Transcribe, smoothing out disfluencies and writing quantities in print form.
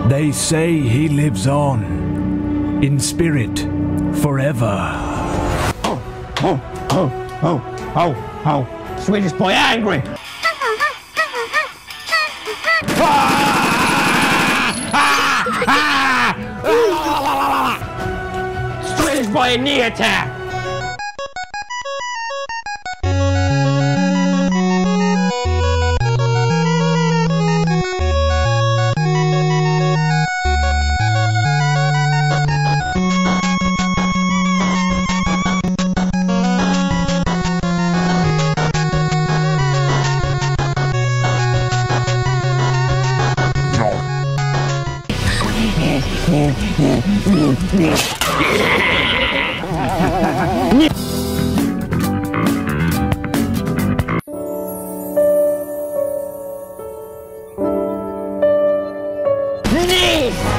They say he lives on, in spirit, forever. Swedish boy angry. Swedish boy knee attack. Knee!